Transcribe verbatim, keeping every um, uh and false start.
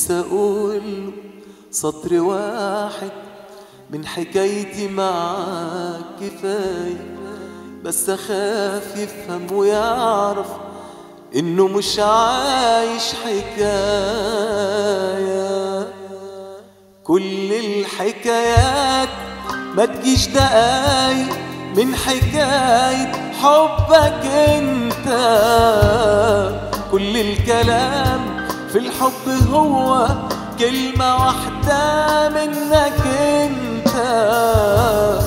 نفسي اقول سطر واحد من حكايتي معاك كفاية، بس اخاف يفهم ويعرف انه مش عايش حكاية. كل الحكايات ما تجيش دقايق من حكاية حبك انت. كل الكلام في الحب هو كلمة واحدة منك انت.